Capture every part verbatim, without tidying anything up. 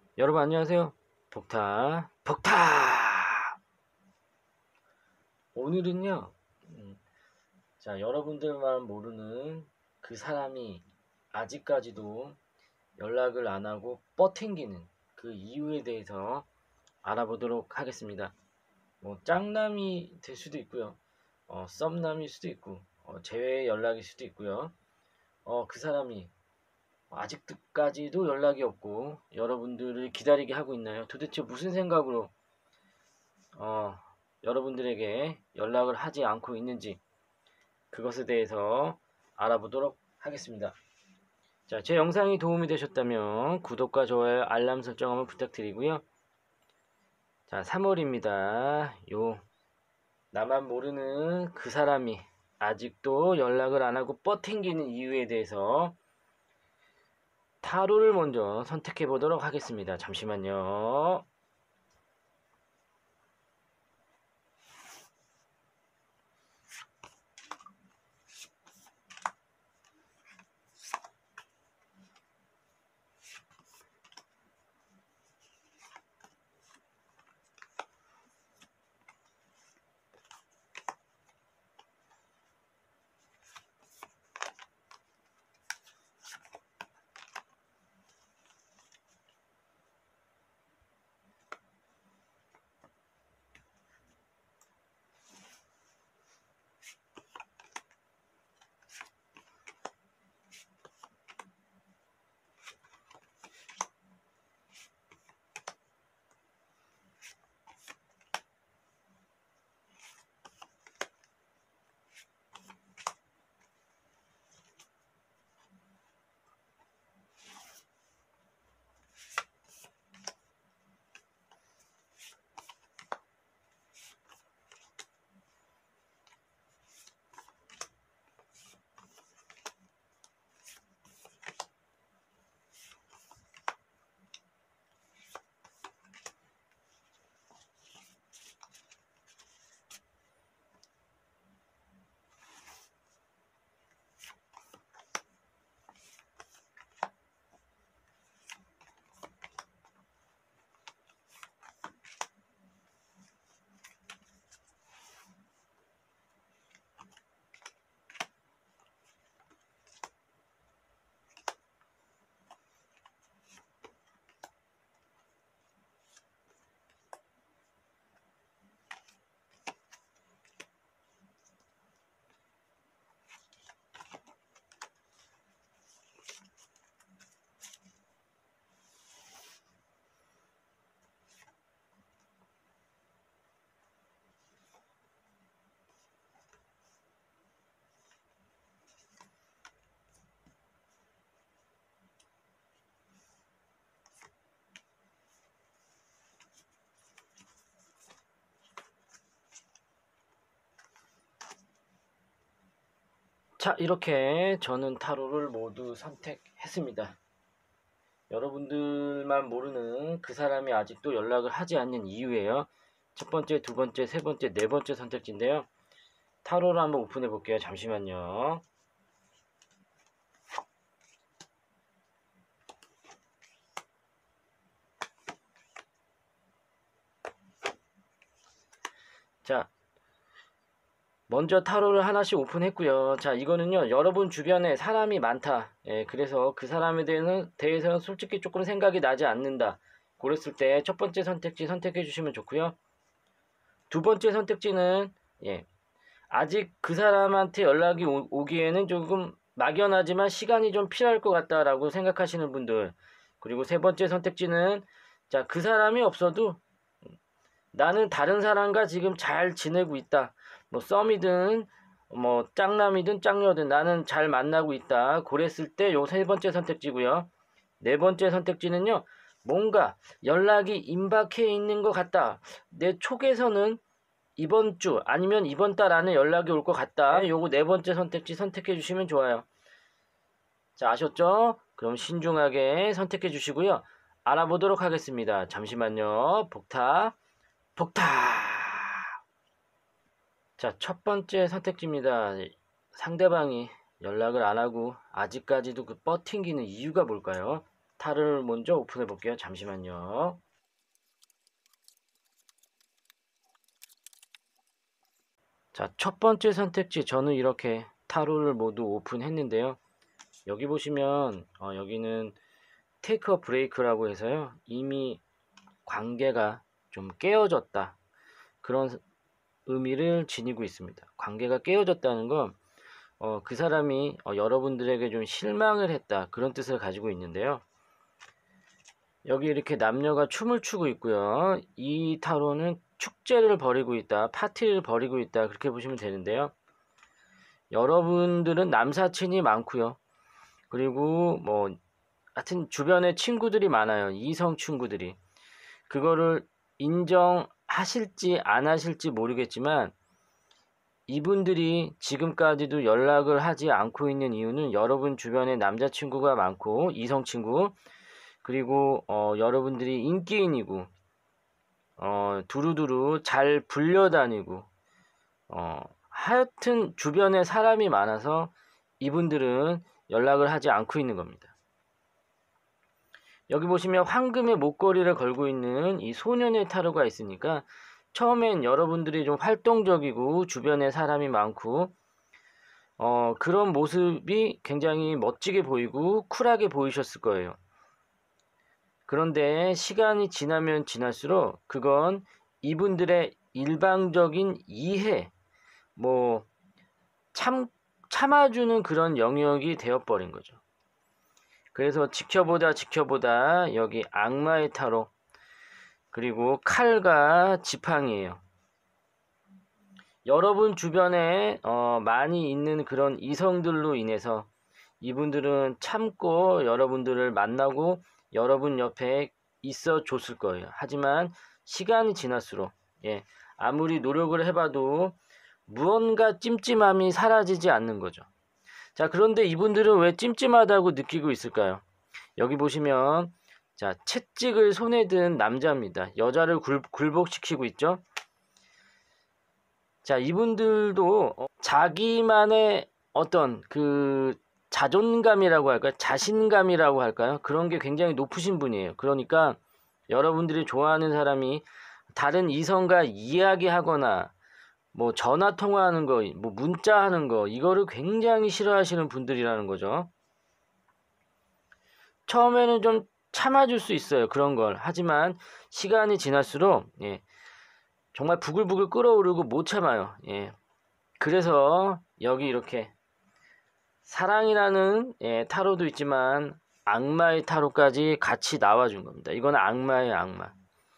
여러분 안녕하세요. 복타 복타. 오늘은요. 음, 자 여러분들만 모르는 그 사람이 아직까지도 연락을 안 하고 뻗팅기는 그 이유에 대해서 알아보도록 하겠습니다. 뭐 짝남이 될 수도 있고요. 어, 썸남일 수도 있고 어, 재회 연락일 수도 있고요. 어, 그 사람이 아직까지도 연락이 없고 여러분들을 기다리게 하고 있나요? 도대체 무슨 생각으로 어, 여러분들에게 연락을 하지 않고 있는지 그것에 대해서 알아보도록 하겠습니다. 자, 제 영상이 도움이 되셨다면 구독과 좋아요, 알람 설정 한번 부탁드리고요. 자, 삼월입니다. 요 나만 모르는 그 사람이 아직도 연락을 안 하고 뻗팅기는 이유에 대해서 타로를 먼저 선택해 보도록 하겠습니다. 잠시만요. 자, 이렇게 저는 타로를 모두 선택했습니다. 여러분들만 모르는 그 사람이 아직도 연락을 하지 않는 이유예요. 첫 번째, 두 번째, 세 번째, 네 번째 선택지인데요. 타로를 한번 오픈해 볼게요. 잠시만요. 자, 먼저 타로를 하나씩 오픈했고요. 자, 이거는요, 여러분 주변에 사람이 많다. 예, 그래서 그 사람에 대해서는, 대해서는 솔직히 조금 생각이 나지 않는다. 그랬을 때 첫 번째 선택지 선택해 주시면 좋고요. 두 번째 선택지는, 예, 아직 그 사람한테 연락이 오, 오기에는 조금 막연하지만 시간이 좀 필요할 것 같다라고 생각하시는 분들. 그리고 세 번째 선택지는, 자, 그 사람이 없어도 나는 다른 사람과 지금 잘 지내고 있다. 뭐 썸이든 뭐 짝남이든 짝녀든 나는 잘 만나고 있다. 그랬을 때 요 세 번째 선택지고요. 네 번째 선택지는요. 뭔가 연락이 임박해 있는 것 같다. 내 촉에서는 이번 주 아니면 이번 달 안에 연락이 올 것 같다. 요거 네 번째 선택지 선택해 주시면 좋아요. 자, 아셨죠? 그럼 신중하게 선택해 주시고요. 알아보도록 하겠습니다. 잠시만요. 복타 복타. 자, 첫 번째 선택지입니다. 상대방이 연락을 안 하고 아직까지도 그 뻗팅기는 이유가 뭘까요? 타로를 먼저 오픈해 볼게요. 잠시만요. 자, 첫 번째 선택지 저는 이렇게 타로를 모두 오픈했는데요. 여기 보시면 어, 여기는 테이크 어 브레이크라고 해서요. 이미 관계가 좀 깨어졌다. 그런 의미를 지니고 있습니다. 관계가 깨어졌다는 건 어, 그 사람이 어, 여러분들에게 좀 실망을 했다. 그런 뜻을 가지고 있는데요. 여기 이렇게 남녀가 춤을 추고 있고요. 이 타로는 축제를 벌이고 있다. 파티를 벌이고 있다. 그렇게 보시면 되는데요. 여러분들은 남사친이 많고요. 그리고 뭐 하여튼 주변에 친구들이 많아요. 이성 친구들이. 그거를 인정하실지 안 하실지 모르겠지만 이분들이 지금까지도 연락을 하지 않고 있는 이유는 여러분 주변에 남자친구가 많고 이성친구 그리고 어, 여러분들이 인기인이고 어, 두루두루 잘 불려다니고 어, 하여튼 주변에 사람이 많아서 이분들은 연락을 하지 않고 있는 겁니다. 여기 보시면 황금의 목걸이를 걸고 있는 이 소년의 타로가 있으니까 처음엔 여러분들이 좀 활동적이고 주변에 사람이 많고 어, 그런 모습이 굉장히 멋지게 보이고 쿨하게 보이셨을 거예요. 그런데 시간이 지나면 지날수록 그건 이분들의 일방적인 이해, 뭐 참, 참아주는 그런 영역이 되어버린 거죠. 그래서 지켜보다 지켜보다 여기 악마의 타로 그리고 칼과 지팡이에요. 여러분 주변에 어, 많이 있는 그런 이성들로 인해서 이분들은 참고 여러분들을 만나고 여러분 옆에 있어 줬을 거예요. 하지만 시간이 지날수록 예, 아무리 노력을 해봐도 무언가 찜찜함이 사라지지 않는 거죠. 자, 그런데 이분들은 왜 찜찜하다고 느끼고 있을까요? 여기 보시면 자, 채찍을 손에 든 남자입니다. 여자를 굴, 굴복시키고 있죠. 자, 이분들도 자기만의 어떤 그 자존감이라고 할까요? 자신감이라고 할까요? 그런 게 굉장히 높으신 분이에요. 그러니까 여러분들이 좋아하는 사람이 다른 이성과 이야기하거나 뭐 전화 통화하는 거, 뭐 문자 하는 거 이거를 굉장히 싫어하시는 분들이라는 거죠. 처음에는 좀 참아줄 수 있어요. 그런 걸. 하지만 시간이 지날수록 예, 정말 부글부글 끓어오르고 못 참아요. 예. 그래서 여기 이렇게 사랑이라는 예, 타로도 있지만 악마의 타로까지 같이 나와준 겁니다. 이건 악마의 악마.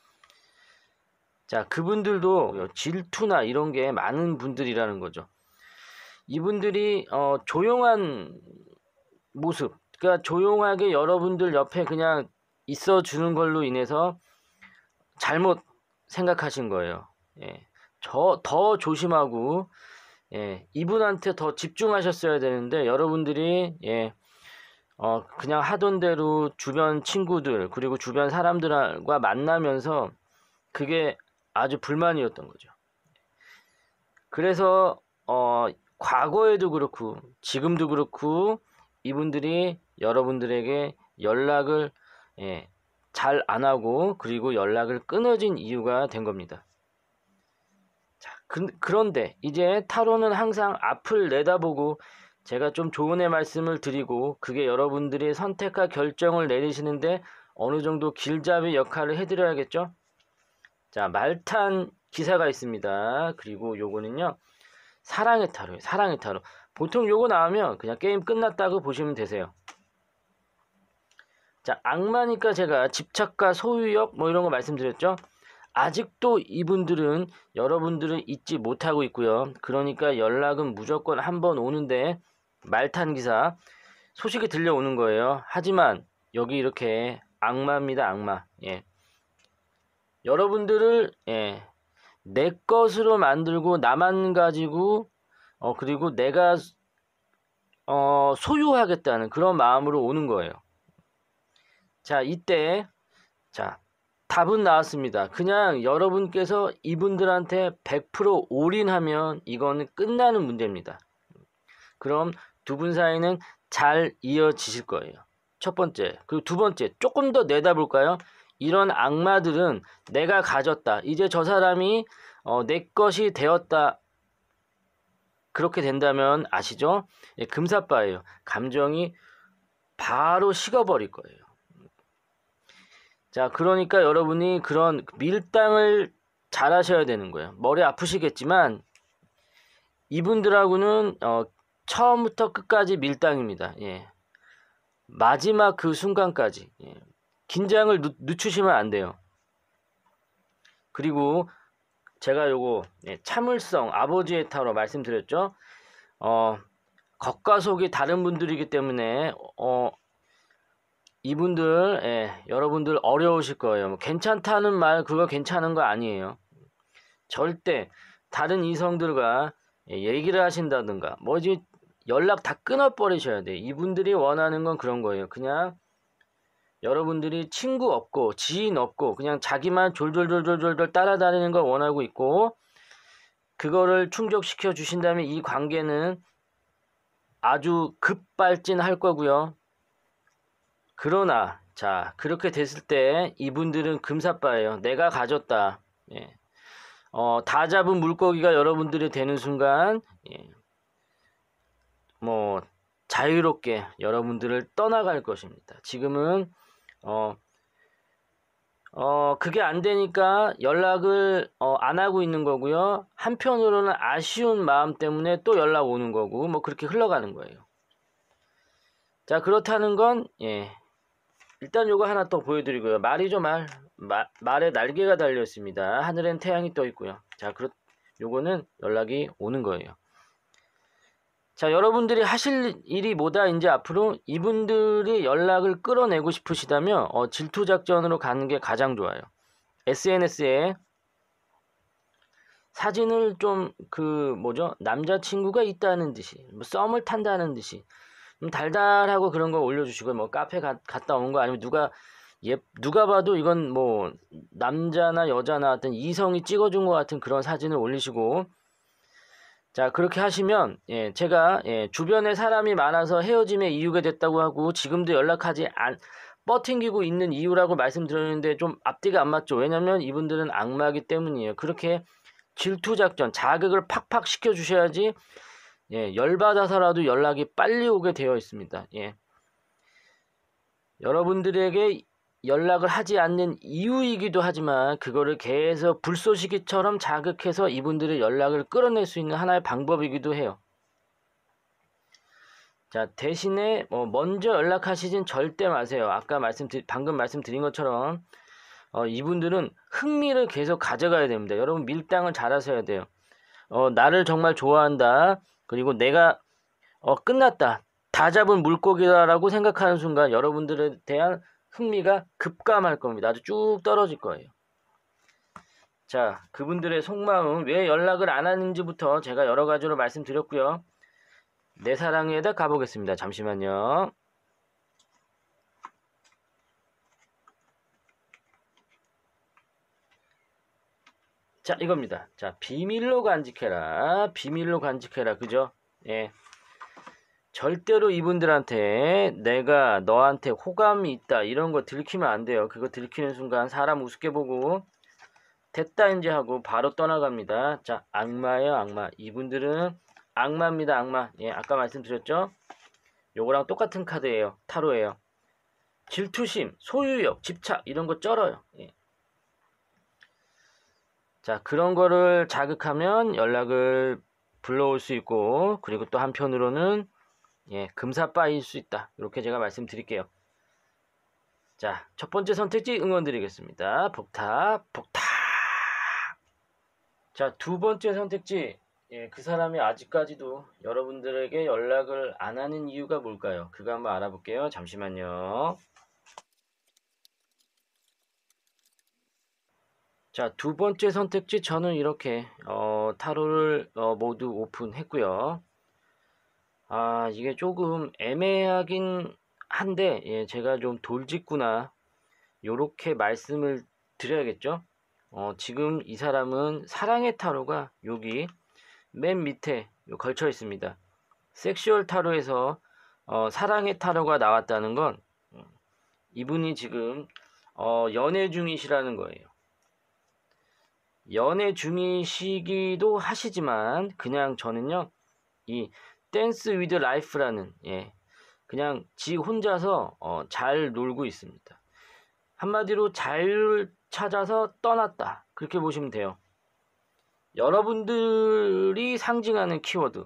자, 그분들도 질투나 이런 게 많은 분들이라는 거죠. 이분들이 어, 조용한 모습, 그러니까 조용하게 여러분들 옆에 그냥 있어 주는 걸로 인해서 잘못 생각하신 거예요. 예. 저 더 조심하고 예, 이분한테 더 집중하셨어야 되는데 여러분들이 예, 어, 그냥 하던 대로 주변 친구들 그리고 주변 사람들과 만나면서 그게 아주 불만이었던 거죠. 그래서 어, 과거에도 그렇고 지금도 그렇고 이분들이 여러분들에게 연락을 예, 잘 안 하고 그리고 연락을 끊어진 이유가 된 겁니다. 자, 그, 그런데 이제 타로는 항상 앞을 내다보고 제가 좀 조언의 말씀을 드리고 그게 여러분들이 선택과 결정을 내리시는데 어느 정도 길잡이 역할을 해드려야겠죠? 자, 말탄 기사가 있습니다. 그리고 요거는요, 사랑의 타로예요. 사랑의 타로. 보통 요거 나오면 그냥 게임 끝났다고 보시면 되세요. 자, 악마니까 제가 집착과 소유욕 뭐 이런 거 말씀드렸죠? 아직도 이분들은 여러분들을 잊지 못하고 있고요. 그러니까 연락은 무조건 한번 오는데 말탄 기사 소식이 들려오는 거예요. 하지만 여기 이렇게 악마입니다. 악마. 예. 여러분들을 예, 내 것으로 만들고 나만 가지고 어 그리고 내가 어 소유하겠다는 그런 마음으로 오는 거예요. 자, 이때 자, 답은 나왔습니다. 그냥 여러분께서 이분들한테 백 퍼센트 올인하면 이거는 끝나는 문제입니다. 그럼 두 분 사이는 잘 이어지실 거예요. 첫 번째. 그리고 두 번째, 조금 더 내다볼까요? 이런 악마들은 내가 가졌다. 이제 저 사람이 어, 내 것이 되었다. 그렇게 된다면 아시죠? 예, 금사빠예요. 감정이 바로 식어버릴 거예요. 자, 그러니까 여러분이 그런 밀당을 잘 하셔야 되는 거예요. 머리 아프시겠지만 이분들하고는 어, 처음부터 끝까지 밀당입니다. 예. 마지막 그 순간까지 예. 긴장을 늦, 늦추시면 안 돼요. 그리고 제가 요거 예, 참을성 아버지의 타로 말씀드렸죠. 어, 겉과 속이 다른 분들이기 때문에 어, 이분들 예, 여러분들 어려우실 거예요. 뭐 괜찮다는 말 그거 괜찮은 거 아니에요. 절대 다른 이성들과 예, 얘기를 하신다든가 뭐지 연락 다 끊어버리셔야 돼요. 이분들이 원하는 건 그런 거예요. 그냥 여러분들이 친구 없고 지인 없고 그냥 자기만 졸졸졸졸졸 따라다니는 걸 원하고 있고 그거를 충족시켜 주신다면 이 관계는 아주 급발진할 거고요. 그러나 자 그렇게 됐을 때 이분들은 금사빠예요. 내가 가졌다. 예. 어, 다 잡은 물고기가 여러분들이 되는 순간 예. 뭐 자유롭게 여러분들을 떠나갈 것입니다. 지금은 어, 어 그게 안 되니까 연락을 어, 안 하고 있는 거고요. 한편으로는 아쉬운 마음 때문에 또 연락 오는 거고 뭐 그렇게 흘러가는 거예요. 자 그렇다는 건 예. 일단 요거 하나 또 보여드리고요. 말이죠 말. 마, 말에 날개가 달려 있습니다. 하늘엔 태양이 떠 있고요. 자 그렇 요거는 연락이 오는 거예요. 자 여러분들이 하실 일이 뭐다 이제 앞으로 이분들이 연락을 끌어내고 싶으시다면 어, 질투작전으로 가는 게 가장 좋아요. 에스엔에스에 사진을 좀 그 뭐죠 남자친구가 있다는 듯이 뭐 썸을 탄다는 듯이 좀 달달하고 그런 거 올려주시고 뭐 카페 가, 갔다 온 거 아니면 누가 예 누가 봐도 이건 뭐 남자나 여자나 하여튼 이성이 찍어준 것 같은 그런 사진을 올리시고 자 그렇게 하시면 예, 제가 예, 주변에 사람이 많아서 헤어짐의 이유가 됐다고 하고 지금도 연락하지 안 뻗팅기고 있는 이유라고 말씀드렸는데 좀 앞뒤가 안 맞죠. 왜냐면 이분들은 악마이기 때문이에요. 그렇게 질투작전 자극을 팍팍 시켜주셔야지 예, 열받아서라도 연락이 빨리 오게 되어 있습니다. 예. 여러분들에게 연락을 하지 않는 이유이기도 하지만 그거를 계속 불쏘시개처럼 자극해서 이분들의 연락을 끌어낼 수 있는 하나의 방법이기도 해요. 자 대신에 뭐 먼저 연락하시진 절대 마세요. 아까 말씀드 방금 말씀드린 것처럼 어, 이분들은 흥미를 계속 가져가야 됩니다. 여러분 밀당을 잘 하셔야 돼요. 어, 나를 정말 좋아한다. 그리고 내가 어, 끝났다. 다 잡은 물고기다라고 생각하는 순간 여러분들에 대한 흥미가 급감할 겁니다. 아주 쭉 떨어질 거예요. 자, 그분들의 속마음, 왜 연락을 안 하는지부터 제가 여러 가지로 말씀드렸고요. 내 사랑에다 가보겠습니다. 잠시만요. 자, 이겁니다. 자, 비밀로 간직해라. 비밀로 간직해라. 그죠? 예. 절대로 이분들한테 내가 너한테 호감이 있다 이런 거 들키면 안 돼요. 그거 들키는 순간 사람 우습게 보고 됐다 이제 하고 바로 떠나갑니다. 자 악마예요 악마. 이분들은 악마입니다 악마. 예 아까 말씀드렸죠. 요거랑 똑같은 카드예요. 타로예요. 질투심, 소유욕, 집착 이런 거 쩔어요. 예. 자 그런 거를 자극하면 연락을 불러올 수 있고 그리고 또 한편으로는 예, 금사빠일 수 있다. 이렇게 제가 말씀드릴게요. 자, 첫 번째 선택지 응원 드리겠습니다. 복탑, 복탑. 자, 두 번째 선택지. 예, 그 사람이 아직까지도 여러분들에게 연락을 안 하는 이유가 뭘까요? 그거 한번 알아볼게요. 잠시만요. 자, 두 번째 선택지 저는 이렇게 어, 타로를 어, 모두 오픈했고요. 아 이게 조금 애매하긴 한데 예, 제가 좀 돌직구나 요렇게 말씀을 드려야겠죠. 어, 지금 이 사람은 사랑의 타로가 여기 맨 밑에 걸쳐 있습니다. 섹슈얼 타로에서 어, 사랑의 타로가 나왔다는 건 음, 이분이 지금 어, 연애 중이시라는 거예요. 연애 중이시기도 하시지만 그냥 저는요 이 댄스 위드 라이프라는 예 그냥 지 혼자서 어, 잘 놀고 있습니다. 한마디로 자유를 찾아서 떠났다 그렇게 보시면 돼요. 여러분들이 상징하는 키워드,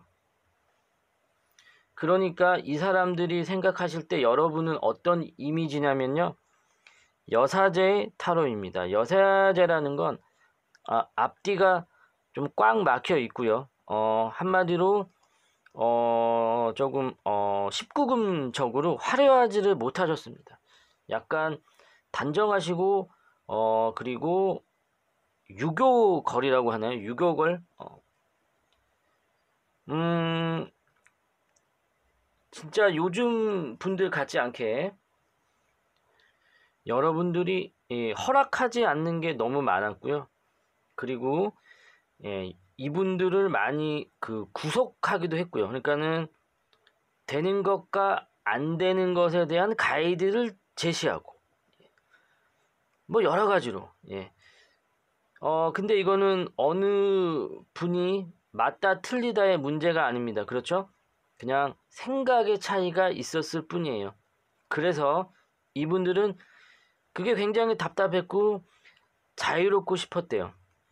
그러니까 이 사람들이 생각하실 때 여러분은 어떤 이미지냐면요 여사제의 타로입니다. 여사제라는 건 아, 앞뒤가 좀 꽉 막혀 있고요. 어, 한마디로 어, 조금 어, 십구 금적으로 화려하지를 못하셨습니다. 약간 단정하시고 어, 그리고 유교걸이라고 하나요? 유교걸? 어. 음, 진짜 요즘 분들 같지 않게 여러분들이 예, 허락하지 않는 게 너무 많았고요. 그리고 예, 이분들을 많이 그 구속하기도 했고요. 그러니까는 되는 것과 안 되는 것에 대한 가이드를 제시하고 뭐 여러 가지로 예. 어 근데 이거는 어느 분이 맞다 틀리다의 문제가 아닙니다. 그렇죠? 그냥 생각의 차이가 있었을 뿐이에요. 그래서 이분들은 그게 굉장히 답답했고 자유롭고 싶었대요.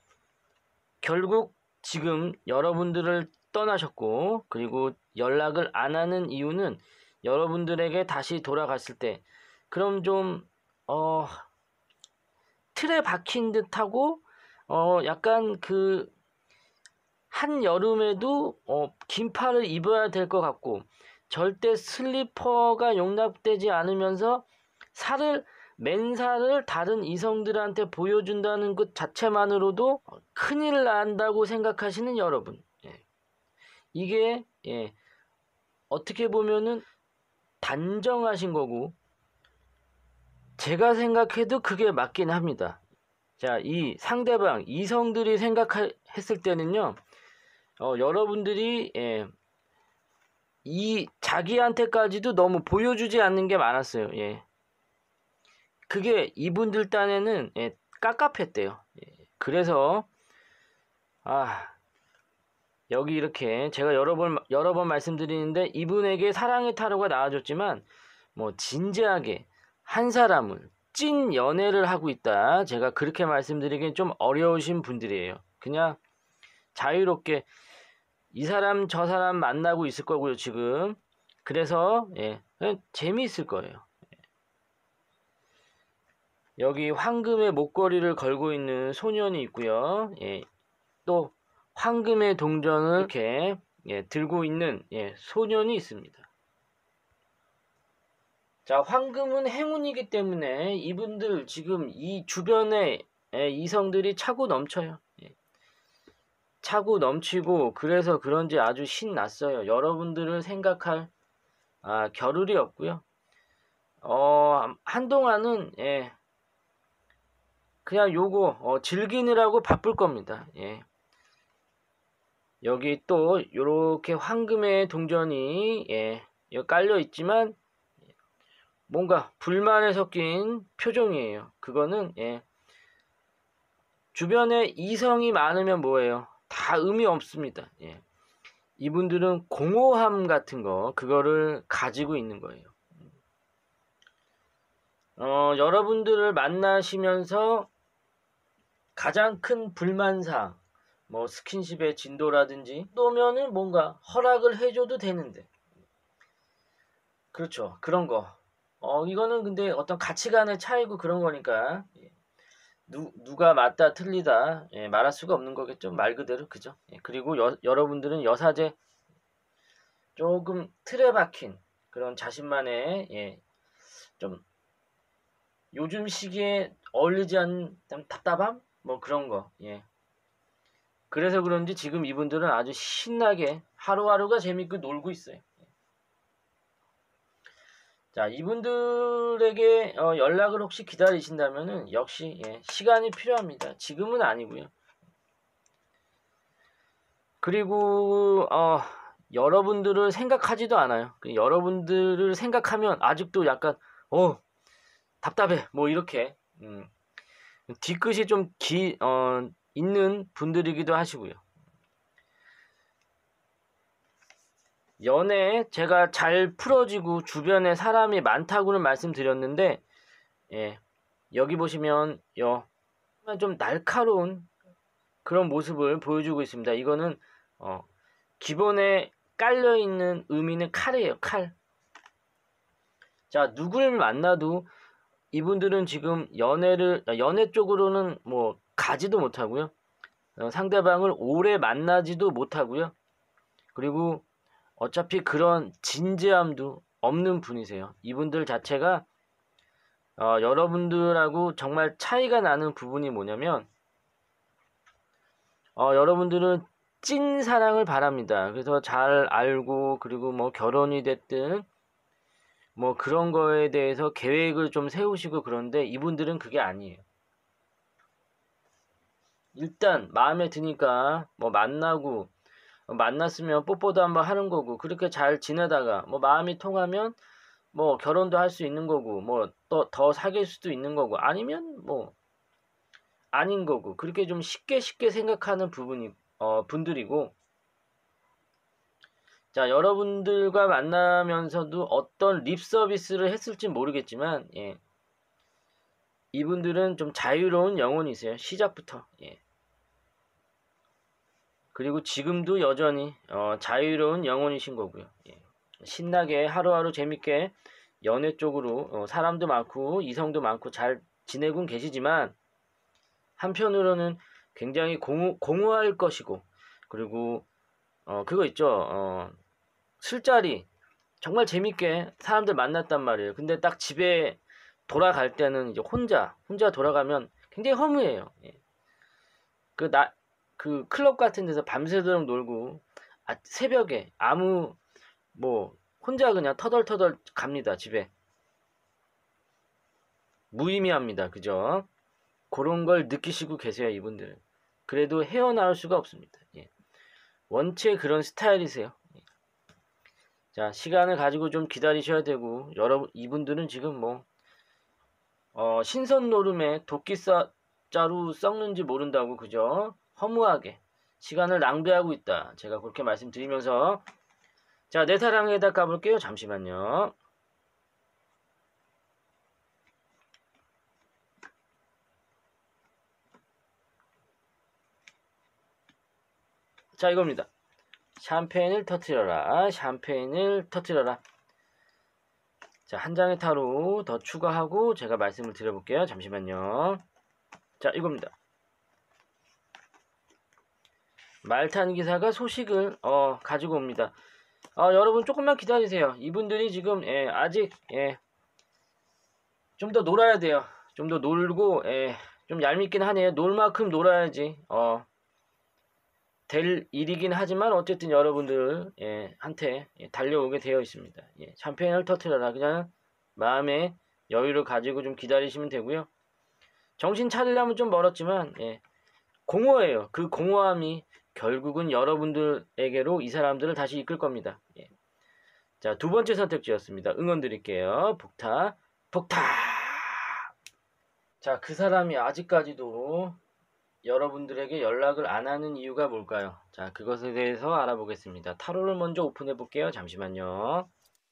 결국 지금 여러분들을 떠나셨고 그리고 연락을 안 하는 이유는 여러분들에게 다시 돌아갔을 때 그럼 좀 어, 틀에 박힌 듯하고 어, 약간 그 한여름에도 어, 긴팔을 입어야 될 것 같고 절대 슬리퍼가 용납되지 않으면서 살을 맨살을 다른 이성들한테 보여준다는 것 자체만으로도 큰일 난다고 생각하시는 여러분. 예. 이게 예. 어떻게 보면은 단정하신 거고 제가 생각해도 그게 맞긴 합니다. 자, 이 상대방 이성들이 생각했을 때는요. 어, 여러분들이 예. 이 자기한테까지도 너무 보여주지 않는 게 많았어요. 예. 그게 이분들 딴에는 예, 깝깝했대요. 예. 그래서 아 여기 이렇게 제가 여러 번 여러 번 말씀드리는데 이분에게 사랑의 타로가 나와줬지만 뭐 진지하게 한 사람을 찐 연애를 하고 있다. 제가 그렇게 말씀드리기엔 좀 어려우신 분들이에요. 그냥 자유롭게 이 사람 저 사람 만나고 있을 거고요 지금. 그래서 예, 그냥 재미있을 거예요. 여기 황금의 목걸이를 걸고 있는 소년이 있고요. 예, 또 황금의 동전을 이렇게 예, 들고 있는 예, 소년이 있습니다. 자, 황금은 행운이기 때문에 이분들 지금 이 주변에 예, 이성들이 차고 넘쳐요. 예. 차고 넘치고 그래서 그런지 아주 신났어요. 여러분들을 생각할 아, 겨를이 없고요. 어, 한동안은 예, 그냥 요거 어, 즐기느라고 바쁠 겁니다. 예. 여기 또 요렇게 황금의 동전이 예, 깔려 있지만 뭔가 불만에 섞인 표정이에요. 그거는 예, 주변에 이성이 많으면 뭐예요? 다 의미 없습니다. 예. 이분들은 공허함 같은 거 그거를 가지고 있는 거예요. 어, 여러분들을 만나시면서 가장 큰 불만사항 뭐 스킨십의 진도라든지 또면은 뭔가 허락을 해줘도 되는데 그렇죠 그런 거 어 이거는 근데 어떤 가치관의 차이고 그런 거니까 예. 누, 누가 맞다 틀리다 예, 말할 수가 없는 거겠죠 말 그대로 그죠 예. 그리고 여, 여러분들은 여사제 조금 틀에 박힌 그런 자신만의 예, 좀 요즘 시기에 어울리지 않는 답답함 뭐 그런 거 예. 그래서 그런지 지금 이분들은 아주 신나게 하루하루가 재밌고 놀고 있어요. 자, 이분들에게 어, 연락을 혹시 기다리신다면은 역시 예, 시간이 필요합니다. 지금은 아니고요. 그리고 어, 여러분들을 생각하지도 않아요. 여러분들을 생각하면 아직도 약간 어 답답해. 뭐 이렇게 음, 뒤끝이 좀 기, 어, 있는 분들이기도 하시고요. 연애 제가 잘 풀어지고 주변에 사람이 많다고는 말씀드렸는데, 예, 여기 보시면 여, 좀 날카로운 그런 모습을 보여주고 있습니다. 이거는 어, 기본에 깔려 있는 의미는 칼이에요. 칼. 자, 누구를 만나도 이분들은 지금 연애를 연애 쪽으로는 뭐 가지도 못하고요. 어, 상대방을 오래 만나지도 못하고요. 그리고 어차피 그런 진지함도 없는 분이세요. 이분들 자체가 어, 여러분들하고 정말 차이가 나는 부분이 뭐냐면, 어, 여러분들은 찐 사랑을 바랍니다. 그래서 잘 알고, 그리고 뭐 결혼이 됐든 뭐 그런 거에 대해서 계획을 좀 세우시고, 그런데 이분들은 그게 아니에요. 일단 마음에 드니까 뭐 만나고, 만났으면 뽀뽀도 한번 하는 거고, 그렇게 잘 지내다가 뭐 마음이 통하면 뭐 결혼도 할 수 있는 거고, 뭐 또 더 사귈 수도 있는 거고, 아니면 뭐 아닌 거고, 그렇게 좀 쉽게 쉽게 생각하는 부분이 어 분들이고, 자, 여러분들과 만나면서도 어떤 립 서비스를 했을지 모르겠지만, 예, 이분들은 좀 자유로운 영혼이세요. 시작부터. 예. 그리고 지금도 여전히 어, 자유로운 영혼이신 거고요. 예. 신나게 하루하루 재밌게 연애 쪽으로 어, 사람도 많고 이성도 많고 잘 지내고 계시지만, 한편으로는 굉장히 공허, 공허할 것이고, 그리고 어, 그거 있죠. 어, 술자리 정말 재밌게 사람들 만났단 말이에요. 근데 딱 집에 돌아갈 때는 이제 혼자 혼자 돌아가면 굉장히 허무해요. 예. 그 나 그 클럽 같은 데서 밤새도록 놀고, 아, 새벽에 아무 뭐 혼자 그냥 터덜터덜 갑니다. 집에. 무의미합니다. 그죠? 그런 걸 느끼시고 계세요, 이분들은. 그래도 헤어나올 수가 없습니다. 예. 원체 그런 스타일이세요. 예. 자, 시간을 가지고 좀 기다리셔야 되고, 여러분 이분들은 지금 뭐 어, 신선 노름에 도끼자루 썩는지 모른다고, 그죠? 허무하게 시간을 낭비하고 있다. 제가 그렇게 말씀드리면서, 자, 내 사랑에다 까볼게요. 잠시만요. 자, 이겁니다. 샴페인을 터트려라. 샴페인을 터트려라. 자, 한 장의 타로 더 추가하고 제가 말씀을 드려볼게요. 잠시만요. 자, 이겁니다. 말탄 기사가 소식을 어, 가지고 옵니다. 어, 여러분 조금만 기다리세요. 이분들이 지금 예, 아직 예, 좀 더 놀아야 돼요. 좀 더 놀고 예, 좀 얄밉긴 하네요. 놀 만큼 놀아야지 어, 될 일이긴 하지만, 어쨌든 여러분들 예, 한테 예, 달려오게 되어 있습니다. 예, 샴페인을 터트려라. 그냥 마음의 여유를 가지고 좀 기다리시면 되고요. 정신 차리려면 좀 멀었지만, 예, 공허해요. 그 공허함이 결국은 여러분들에게로 이 사람들을 다시 이끌 겁니다. 예. 자, 두 번째 선택지였습니다. 응원 드릴게요. 복타, 복타! 자, 그 사람이 아직까지도 여러분들에게 연락을 안 하는 이유가 뭘까요? 자, 그것에 대해서 알아보겠습니다. 타로를 먼저 오픈해 볼게요. 잠시만요.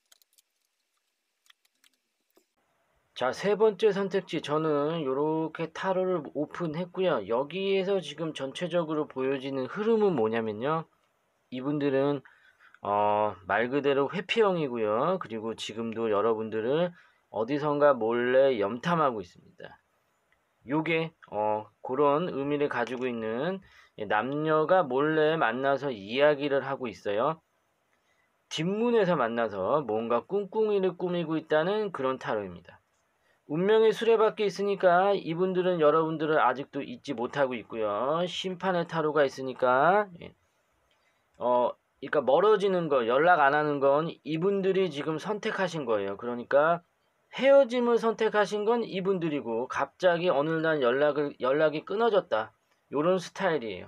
자, 세 번째 선택지, 저는 이렇게 타로를 오픈했고요. 여기에서 지금 전체적으로 보여지는 흐름은 뭐냐면요. 이분들은 어, 말 그대로 회피형이고요. 그리고 지금도 여러분들을 어디선가 몰래 염탐하고 있습니다. 요게 어, 그런 의미를 가지고 있는, 남녀가 몰래 만나서 이야기를 하고 있어요. 뒷문에서 만나서 뭔가 꿍꿍이를 꾸미고 있다는 그런 타로입니다. 운명의 수레바퀴 있으니까 이분들은 여러분들을 아직도 잊지 못하고 있고요. 심판의 타로가 있으니까 예. 어, 그러니까 멀어지는 거, 연락 안 하는 건 이분들이 지금 선택하신 거예요. 그러니까 헤어짐을 선택하신 건 이분들이고, 갑자기 어느 날 연락을 연락이 끊어졌다. 요런 스타일이에요.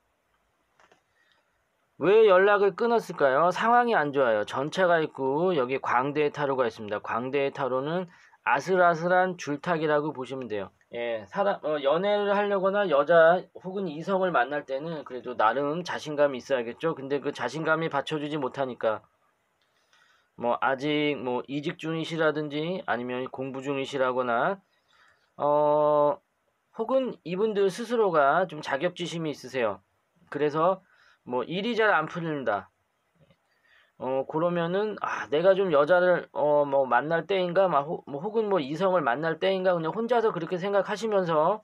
왜 연락을 끊었을까요? 상황이 안 좋아요. 전차가 있고 여기 광대의 타로가 있습니다. 광대의 타로는 아슬아슬한 줄타기라고 보시면 돼요. 예, 사람, 어, 연애를 하려거나 여자 혹은 이성을 만날 때는 그래도 나름 자신감이 있어야겠죠. 근데 그 자신감이 받쳐주지 못하니까 뭐 아직 뭐 이직 중이시라든지 아니면 공부 중이시라거나 어 혹은 이분들 스스로가 좀 자격지심이 있으세요. 그래서 뭐 일이 잘 안 풀린다. 어 그러면은 아 내가 좀 여자를 어 뭐 만날 때인가 막 호, 뭐 혹은 뭐 이성을 만날 때인가 그냥 혼자서 그렇게 생각하시면서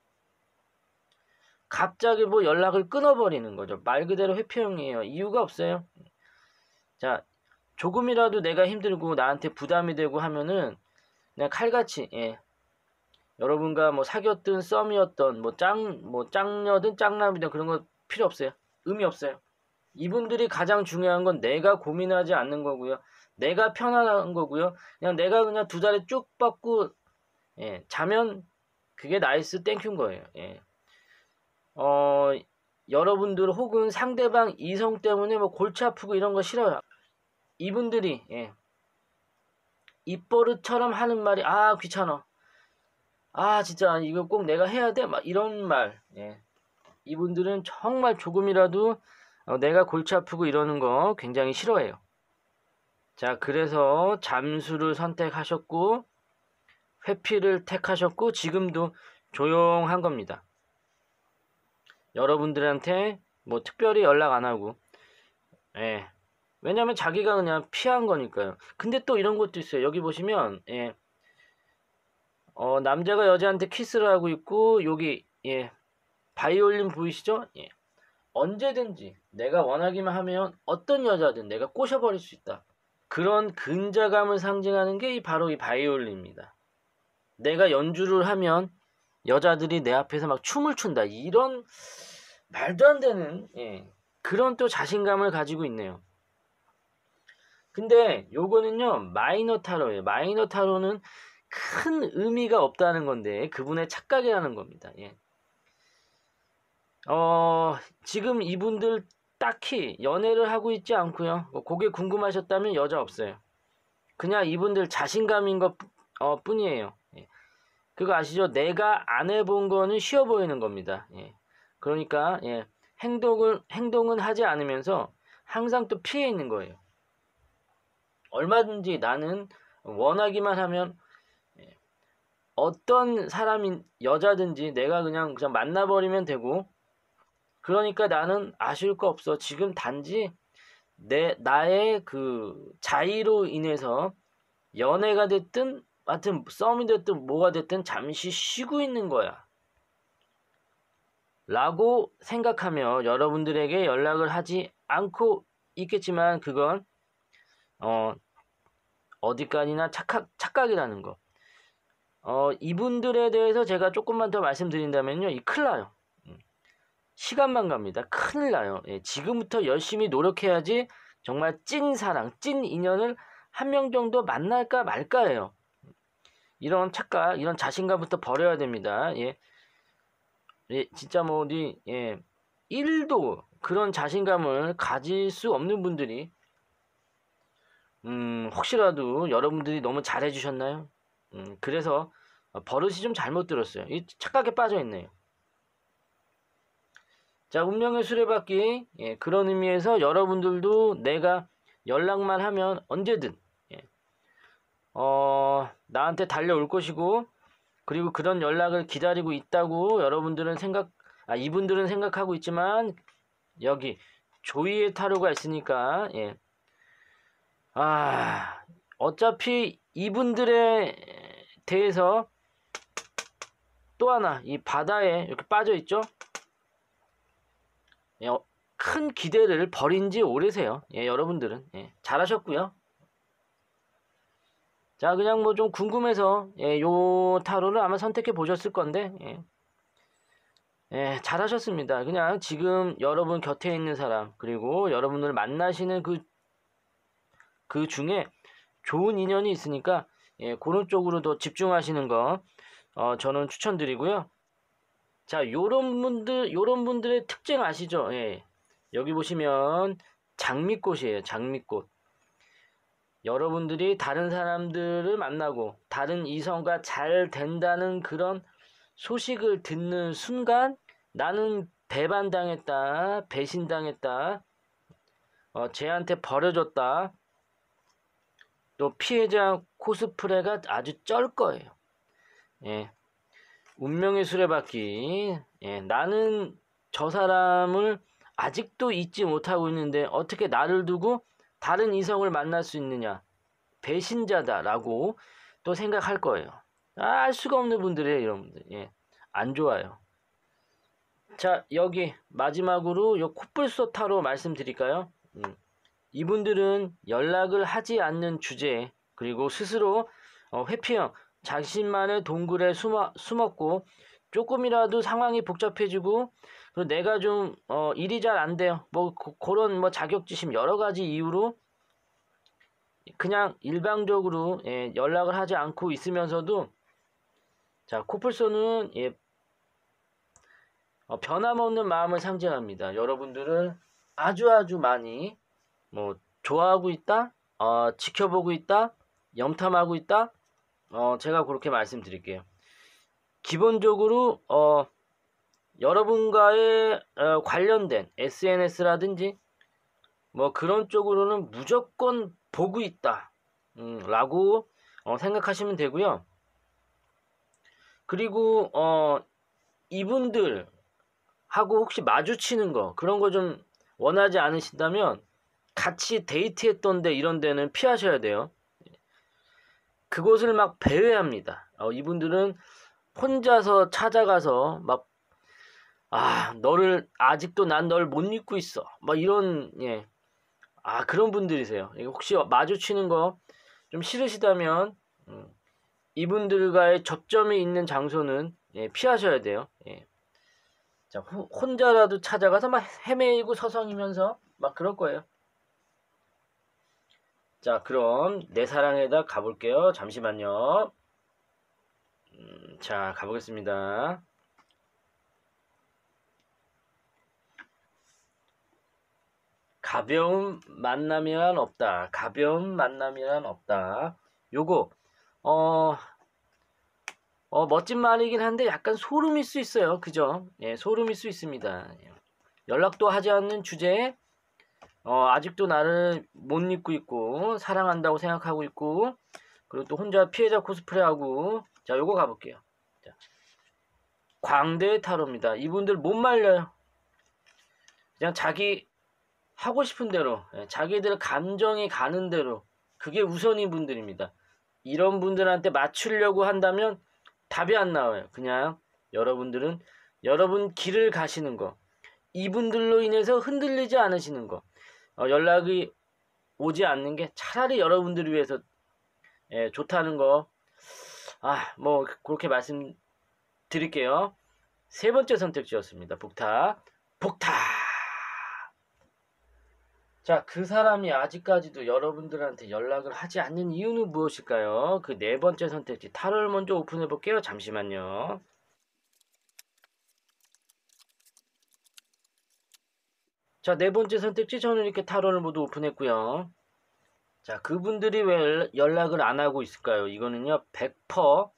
갑자기 뭐 연락을 끊어버리는 거죠. 말 그대로 회피형이에요. 이유가 없어요. 자, 조금이라도 내가 힘들고 나한테 부담이 되고 하면은 그냥 칼같이 예. 여러분과 뭐 사귀었든 썸이었던 뭐 짱 뭐 짱녀든 짱남이든 그런 거 필요 없어요. 의미 없어요. 이분들이 가장 중요한 건 내가 고민하지 않는 거고요. 내가 편안한 거고요. 그냥 내가 그냥 두 다리 쭉 뻗고 예, 자면 그게 나이스 땡큐인 거예요. 예. 어, 여러분들 혹은 상대방 이성 때문에 뭐 골치 아프고 이런 거 싫어요. 이분들이 예, 입버릇처럼 하는 말이 아 귀찮아. 아 진짜 이거 꼭 내가 해야 돼? 막 이런 말. 예. 이분들은 정말 조금이라도 어, 내가 골치 아프고 이러는 거 굉장히 싫어해요. 자, 그래서 잠수를 선택하셨고 회피를 택하셨고 지금도 조용한 겁니다. 여러분들한테 뭐 특별히 연락 안 하고 예. 왜냐면 자기가 그냥 피한 거니까요. 근데 또 이런 것도 있어요. 여기 보시면 예. 어, 남자가 여자한테 키스를 하고 있고 여기 예. 바이올린 보이시죠? 예. 언제든지 내가 원하기만 하면 어떤 여자든 내가 꼬셔버릴 수 있다. 그런 근자감을 상징하는 게 바로 이 바이올린입니다. 내가 연주를 하면 여자들이 내 앞에서 막 춤을 춘다. 이런 말도 안 되는 예, 그런 또 자신감을 가지고 있네요. 근데 요거는요 마이너 타로예요. 마이너 타로는 큰 의미가 없다는 건데 그분의 착각이라는 겁니다. 예. 어, 지금 이분들 딱히 연애를 하고 있지 않고요. 뭐 그게 궁금하셨다면 여자 없어요. 그냥 이분들 자신감인 것 어, 뿐이에요. 예. 그거 아시죠? 내가 안 해본 거는 쉬워 보이는 겁니다. 예. 그러니까 예. 행동을 행동은 하지 않으면서 항상 또 피해 있는 거예요. 얼마든지 나는 원하기만 하면 예. 어떤 사람인 여자든지 내가 그냥 그냥 만나버리면 되고 그러니까 나는 아쉬울 거 없어. 지금 단지 내 나의 그 자의로 인해서 연애가 됐든 하여튼 썸이 됐든 뭐가 됐든 잠시 쉬고 있는 거야. 라고 생각하며 여러분들에게 연락을 하지 않고 있겠지만 그건 어 어디까지나 착각 착각이라는 거. 어 이분들에 대해서 제가 조금만 더 말씀드린다면요. 이 큰일 나요. 시간만 갑니다. 큰일 나요. 예, 지금부터 열심히 노력해야지 정말 찐 사랑, 찐 인연을 한 명 정도 만날까 말까예요. 이런 착각, 이런 자신감부터 버려야 됩니다. 예, 예 진짜 뭐 어디 예, 일도 그런 자신감을 가질 수 없는 분들이 음, 혹시라도 여러분들이 너무 잘해주셨나요? 음, 그래서 버릇이 좀 잘못 들었어요. 이 착각에 빠져 있네요. 자, 운명의 수레바퀴. 예, 그런 의미에서 여러분들도 내가 연락만 하면 언제든 예, 어, 나한테 달려올 것이고 그리고 그런 연락을 기다리고 있다고 여러분들은 생각 아 이분들은 생각하고 있지만 여기 조이의 타로가 있으니까 예. 아, 어차피 이분들에 대해서 또 하나 이 바다에 이렇게 빠져 있죠. 예, 어, 큰 기대를 버린 지 오래세요. 예, 여러분들은. 예, 잘하셨고요. 자, 그냥 뭐 좀 궁금해서, 예, 요 타로를 아마 선택해 보셨을 건데, 예, 예, 잘하셨습니다. 그냥 지금 여러분 곁에 있는 사람, 그리고 여러분을 만나시는 그, 그 중에 좋은 인연이 있으니까, 예, 그런 쪽으로 더 집중하시는 거, 어, 저는 추천드리고요. 자, 요런 분들, 요런 분들의 특징 아시죠? 예. 여기 보시면 장미꽃이에요. 장미꽃. 여러분들이 다른 사람들을 만나고 다른 이성과 잘 된다는 그런 소식을 듣는 순간 나는 배반당했다, 배신당했다, 어, 쟤한테 버려졌다. 또 피해자 코스프레가 아주 쩔 거예요. 예. 운명의 수레바퀴. 예. 나는 저 사람을 아직도 잊지 못하고 있는데 어떻게 나를 두고 다른 이성을 만날 수 있느냐. 배신자다라고 또 생각할 거예요. 아, 알 수가 없는 분들이에요, 이런 분들. 예. 안 좋아요. 자, 여기 마지막으로 요 코뿔소 타로 말씀드릴까요? 음. 이분들은 연락을 하지 않는 주제, 그리고 스스로 어, 회피형, 자신만의 동굴에 숨어, 숨었고 조금이라도 상황이 복잡해지고 그리고 내가 좀 어, 일이 잘 안 돼요. 뭐 고, 그런 뭐 자격지심 여러 가지 이유로 그냥 일방적으로 예, 연락을 하지 않고 있으면서도 자, 코뿔소는 예, 어, 변함없는 마음을 상징합니다. 여러분들을 아주 아주 많이 뭐 좋아하고 있다, 어, 지켜보고 있다, 염탐하고 있다. 어, 제가 그렇게 말씀드릴게요. 기본적으로 어, 여러분과의 어, 관련된 에스엔에스라든지 뭐 그런 쪽으로는 무조건 보고 있다, 음, 라고 어, 생각하시면 되고요. 그리고 어, 이분들 하고 혹시 마주치는 거 그런 거 좀 원하지 않으신다면 같이 데이트했던 데 이런 데는 피하셔야 돼요. 그곳을 막 배회합니다. 어, 이분들은 혼자서 찾아가서 막, 아, 너를, 아직도 난 널 못 잊고 있어. 막 이런, 예. 아, 그런 분들이세요. 혹시 마주치는 거 좀 싫으시다면, 음, 이분들과의 접점이 있는 장소는, 예, 피하셔야 돼요. 예. 자, 호, 혼자라도 찾아가서 막 헤매이고 서성이면서 막 그럴 거예요. 자, 그럼 내 사랑에다 가볼게요. 잠시만요. 음, 자, 가보겠습니다. 가벼운 만남이란 없다. 가벼운 만남이란 없다. 요거 어, 어 멋진 말이긴 한데 약간 소름일 수 있어요. 그죠? 예, 소름일 수 있습니다. 연락도 하지 않는 주제에 어, 아직도 나를 못 잊고 있고 사랑한다고 생각하고 있고 그리고 또 혼자 피해자 코스프레하고 자, 요거 가볼게요. 자, 광대의 타로입니다. 이분들 못 말려요. 그냥 자기 하고 싶은 대로, 자기들 감정이 가는 대로, 그게 우선인 분들입니다. 이런 분들한테 맞추려고 한다면 답이 안 나와요. 그냥 여러분들은 여러분 길을 가시는 거, 이분들로 인해서 흔들리지 않으시는 거, 어, 연락이 오지 않는 게 차라리 여러분들을 위해서 예, 좋다는 거, 아, 뭐 그렇게 말씀드릴게요. 세 번째 선택지였습니다. 복타, 복타. 자, 그 사람이 아직까지도 여러분들한테 연락을 하지 않는 이유는 무엇일까요? 그 네 번째 선택지 타로를 먼저 오픈해 볼게요. 잠시만요. 자, 네 번째 선택지 저는 이렇게 타로를 모두 오픈했고요. 자, 그분들이 왜 연락을 안 하고 있을까요? 이거는요, 백 퍼센트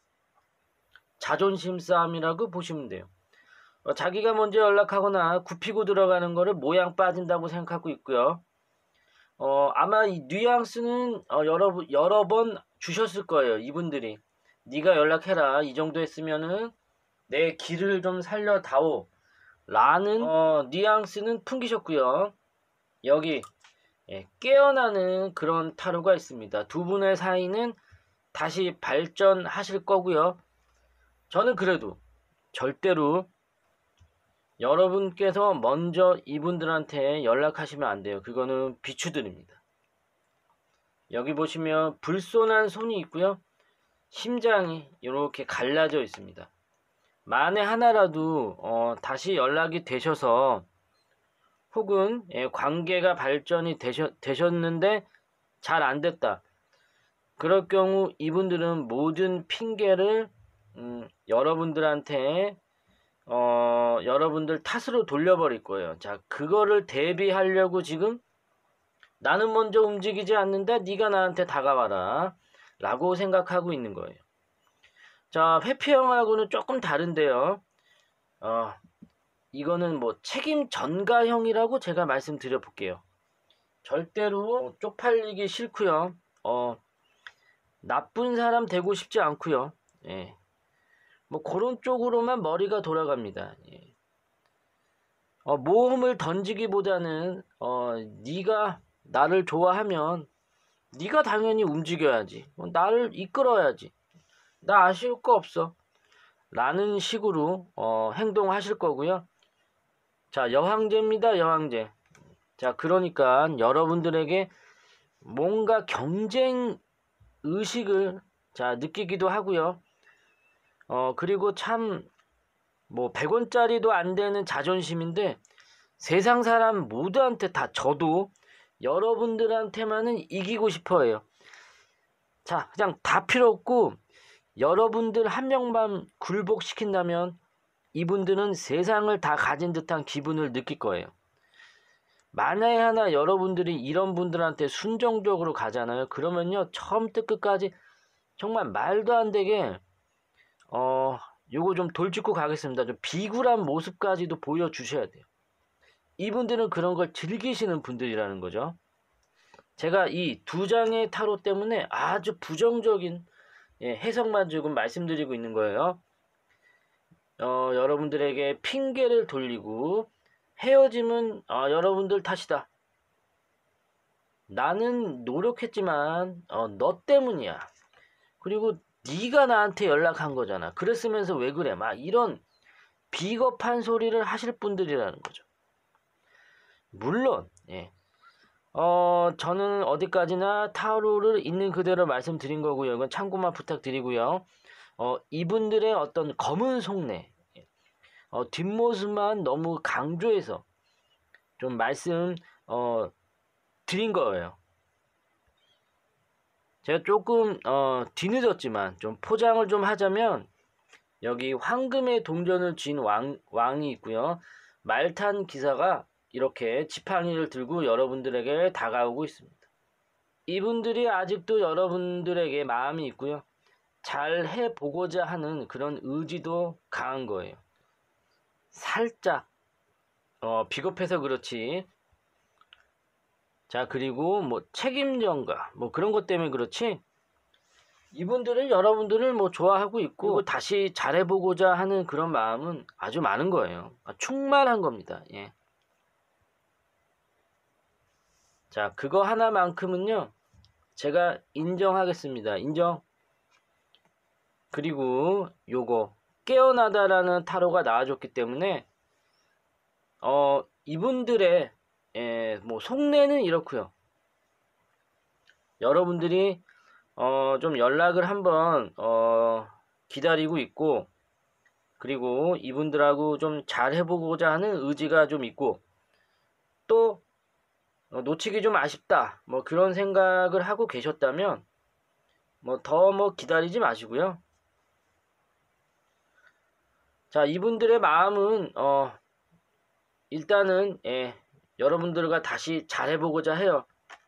자존심 싸움이라고 보시면 돼요. 어, 자기가 먼저 연락하거나 굽히고 들어가는 거를 모양 빠진다고 생각하고 있고요. 어, 아마 이 뉘앙스는 어, 여러, 여러 번 주셨을 거예요. 이분들이. 네가 연락해라. 이 정도 했으면은 내 길을 좀 살려다오. 라는 어, 뉘앙스는 풍기셨고요. 여기 예, 깨어나는 그런 타로가 있습니다. 두 분의 사이는 다시 발전하실 거고요. 저는 그래도 절대로 여러분께서 먼저 이분들한테 연락하시면 안 돼요. 그거는 비추드립니다. 여기 보시면 불손한 손이 있고요. 심장이 이렇게 갈라져 있습니다. 만에 하나라도 어, 다시 연락이 되셔서 혹은 예, 관계가 발전이 되셨, 되셨는데 잘 안 됐다. 그럴 경우 이분들은 모든 핑계를 음, 여러분들한테 어, 여러분들 탓으로 돌려버릴 거예요. 자, 그거를 대비하려고 지금 나는 먼저 움직이지 않는다. 네가 나한테 다가와라. 라고 생각하고 있는 거예요. 자, 회피형하고는 조금 다른데요. 어, 이거는 뭐 책임 전가형이라고 제가 말씀드려 볼게요. 절대로 쪽팔리기 싫고요. 어, 나쁜 사람 되고 싶지 않고요. 예. 뭐 그런 쪽으로만 머리가 돌아갑니다. 예. 어, 모험을 던지기보다는 어, 네가 나를 좋아하면 네가 당연히 움직여야지. 어, 나를 이끌어야지. 나 아쉬울 거 없어. 라는 식으로 어, 행동하실 거고요. 자, 여황제입니다. 여황제. 자, 그러니까 여러분들에게 뭔가 경쟁 의식을 자 느끼기도 하고요. 어, 그리고 참 뭐 백 원짜리도 안 되는 자존심인데 세상 사람 모두한테 다 져도 여러분들한테만은 이기고 싶어 해요. 자, 그냥 다 필요 없고 여러분들 한 명만 굴복시킨다면 이분들은 세상을 다 가진 듯한 기분을 느낄 거예요. 만에 하나 여러분들이 이런 분들한테 순정적으로 가잖아요. 그러면요, 처음부터 끝까지 정말 말도 안 되게 어 요거 좀 돌직구 가겠습니다. 좀 비굴한 모습까지도 보여주셔야 돼요. 이분들은 그런 걸 즐기시는 분들이라는 거죠. 제가 이 두 장의 타로 때문에 아주 부정적인 예, 해석만 지금 말씀드리고 있는 거예요. 어, 여러분들에게 핑계를 돌리고 헤어짐은 어, 여러분들 탓이다. 나는 노력했지만 어, 너 때문이야. 그리고 네가 나한테 연락한 거잖아. 그랬으면서 왜 그래? 막 이런 비겁한 소리를 하실 분들이라는 거죠. 물론 예. 어, 저는 어디까지나 타로를 있는 그대로 말씀드린 거고요. 이건 참고만 부탁드리고요. 어, 이분들의 어떤 검은 속내, 어, 뒷모습만 너무 강조해서 좀 말씀 어, 드린 거예요. 제가 조금 어, 뒤늦었지만 좀 포장을 좀 하자면 여기 황금의 동전을 쥔 왕, 왕이 있고요. 말탄 기사가 이렇게 지팡이를 들고 여러분들에게 다가오고 있습니다. 이분들이 아직도 여러분들에게 마음이 있고요. 잘 해보고자 하는 그런 의지도 강한 거예요. 살짝 어, 비겁해서 그렇지. 자, 그리고 뭐 책임전가 뭐 그런 것 때문에 그렇지. 이분들은 여러분들을 뭐 좋아하고 있고 다시 잘해보고자 하는 그런 마음은 아주 많은 거예요. 충만한 겁니다. 예. 자, 그거 하나만큼은요 제가 인정하겠습니다. 인정. 그리고 요거 깨어나다라는 타로가 나와줬기 때문에 어 이분들의 예, 뭐 속내는 이렇고요. 여러분들이 어 좀 연락을 한번 어 기다리고 있고 그리고 이분들하고 좀 잘 해보고자 하는 의지가 좀 있고 또 어, 놓치기 좀 아쉽다 뭐 그런 생각을 하고 계셨다면 뭐 더 뭐 기다리지 마시고요. 자, 이분들의 마음은 어 일단은 예, 여러분들과 다시 잘해보고자 해요.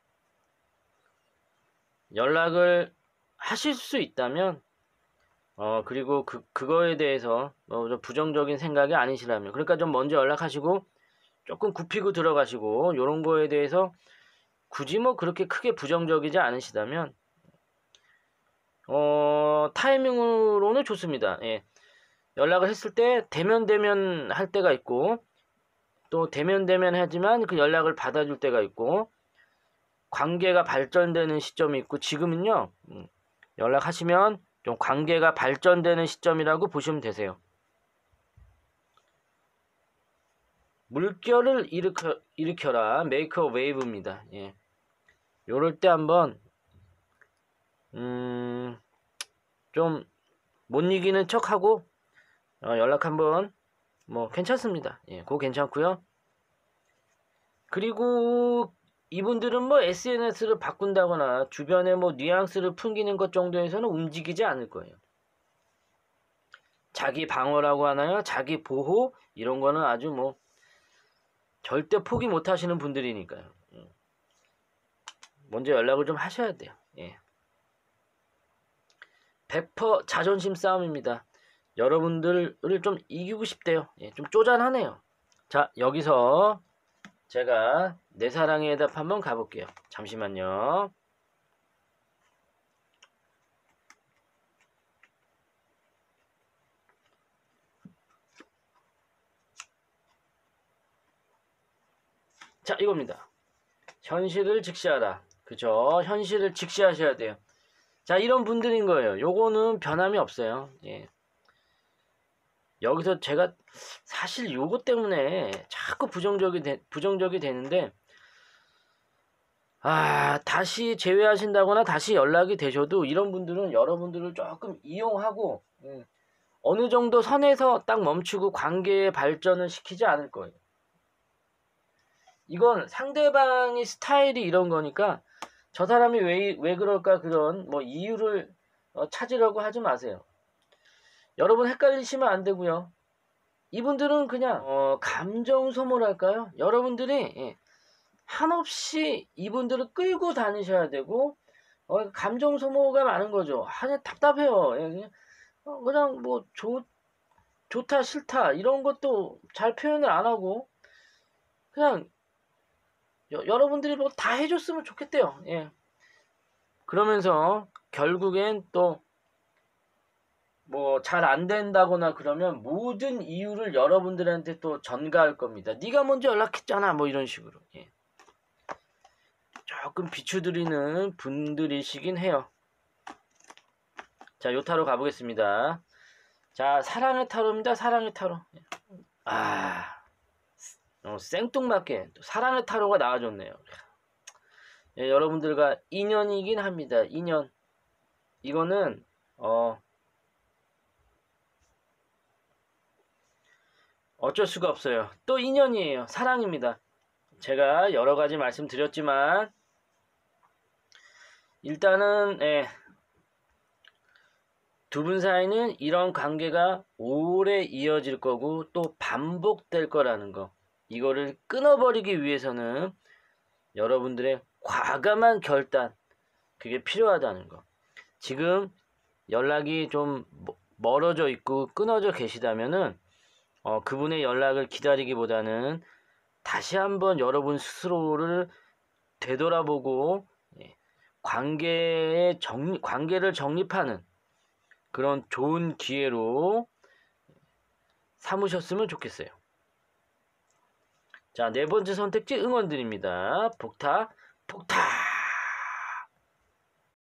연락을 하실 수 있다면 어 그리고 그 그거에 대해서 뭐 좀 부정적인 생각이 아니시라면 그러니까 좀 먼저 연락하시고 조금 굽히고 들어가시고 요런 거에 대해서 굳이 뭐 그렇게 크게 부정적이지 않으시다면 어 타이밍으로는 좋습니다. 예. 연락을 했을 때 대면 대면 할 때가 있고 또 대면 대면 하지만 그 연락을 받아줄 때가 있고 관계가 발전되는 시점이 있고 지금은요 음, 연락하시면 좀 관계가 발전되는 시점이라고 보시면 되세요. 물결을 일으켜, 일으켜라 메이커 웨이브입니다. 예. 요럴 때 한번 음, 좀 못 이기는 척하고 어, 연락 한번 뭐 괜찮습니다. 예, 그거 괜찮고요. 그리고 이분들은 뭐 에스엔에스를 바꾼다거나 주변에 뭐 뉘앙스를 풍기는 것 정도에서는 움직이지 않을 거예요. 자기 방어라고 하나요? 자기 보호? 이런 거는 아주 뭐 절대 포기 못 하시는 분들이니까요. 먼저 연락을 좀 하셔야 돼요. 예. 백 퍼센트 자존심 싸움입니다. 여러분들을 좀 이기고 싶대요. 예, 좀 쪼잔하네요. 자, 여기서 제가 내 사랑의 해답 한번 가볼게요. 잠시만요. 자, 이겁니다. 현실을 직시하라. 그죠? 현실을 직시하셔야 돼요. 자, 이런 분들인 거예요. 요거는 변함이 없어요. 예. 여기서 제가 사실 요거 때문에 자꾸 부정적이 되, 부정적이 되는데, 아, 다시 제외하신다거나 다시 연락이 되셔도 이런 분들은 여러분들을 조금 이용하고, 음, 어느 정도 선에서 딱 멈추고 관계의 발전을 시키지 않을 거예요. 이건 상대방의 스타일이 이런 거니까 저 사람이 왜, 왜 그럴까 그런 뭐 이유를 어, 찾으려고 하지 마세요. 여러분 헷갈리시면 안 되고요. 이분들은 그냥 어, 감정 소모랄까요? 여러분들이 예, 한없이 이분들을 끌고 다니셔야 되고 어, 감정 소모가 많은 거죠. 아, 그냥 답답해요. 예, 그냥, 어, 그냥 뭐 좋, 좋다 싫다 이런 것도 잘 표현을 안 하고 그냥 여, 여러분들이 뭐 다 해줬으면 좋겠대요. 예. 그러면서 결국엔 또 뭐 잘 안 된다거나 그러면 모든 이유를 여러분들한테 또 전가할 겁니다. 네가 먼저 연락했잖아. 뭐 이런 식으로. 예. 조금 비추드리는 분들이시긴 해요. 자, 요 타로 가보겠습니다. 자, 사랑의 타로입니다. 사랑의 타로. 아, 어, 생뚱맞게 또 사랑의 타로가 나와줬네요. 예, 여러분들과 인연이긴 합니다. 인연. 이거는 어 어쩔 수가 없어요. 또 인연이에요. 사랑입니다. 제가 여러 가지 말씀드렸지만 일단은 예, 두 분 사이는 이런 관계가 오래 이어질 거고 또 반복될 거라는 거. 이거를 끊어버리기 위해서는 여러분들의 과감한 결단 그게 필요하다는 거. 지금 연락이 좀 멀어져 있고 끊어져 계시다면은 어, 그분의 연락을 기다리기보다는 다시 한번 여러분 스스로를 되돌아보고 예, 관계의 정, 관계를 정립하는 그런 좋은 기회로 삼으셨으면 좋겠어요. 자, 네 번째 선택지 응원드립니다. 복타, 복타!